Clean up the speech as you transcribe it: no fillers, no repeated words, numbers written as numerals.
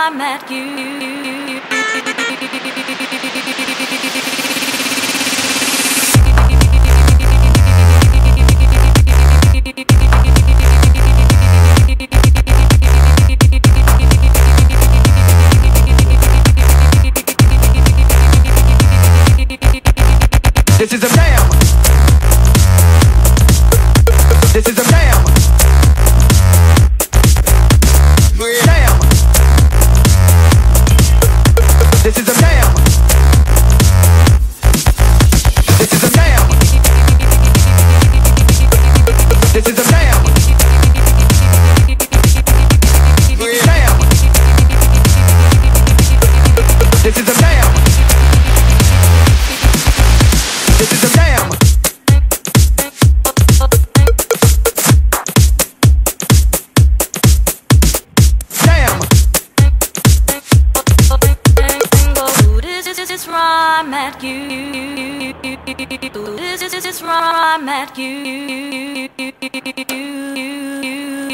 rhyme at you. This is a jam. This is a jam. Jam. This is a jam. This is a jam. This is a jam. Jam. This is a jam. This is a jam. Jam. This rhyme at you. This rhyme at you.